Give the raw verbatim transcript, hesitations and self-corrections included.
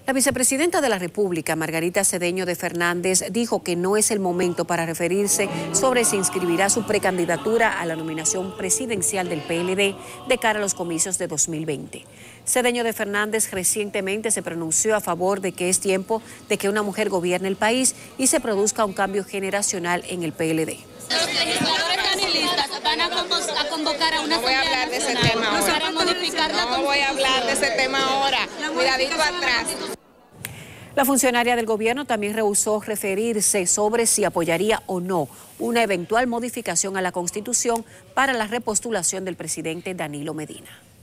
La vicepresidenta de la República, Margarita Cedeño de Fernández, dijo que no es el momento para referirse sobre si inscribirá su precandidatura a la nominación presidencial del P L D de cara a los comicios de dos mil veinte. Cedeño de Fernández recientemente se pronunció a favor de que es tiempo de que una mujer gobierne el país y se produzca un cambio generacional en el P L D. Los legisladores danielistas van a, a convocar a una no voy a hablar de ese tema ahora. Para modificar la no voy a hablar de ese tema ahora. Cuidadito atrás. La funcionaria del gobierno también rehusó referirse sobre si apoyaría o no una eventual modificación a la Constitución para la repostulación del presidente Danilo Medina.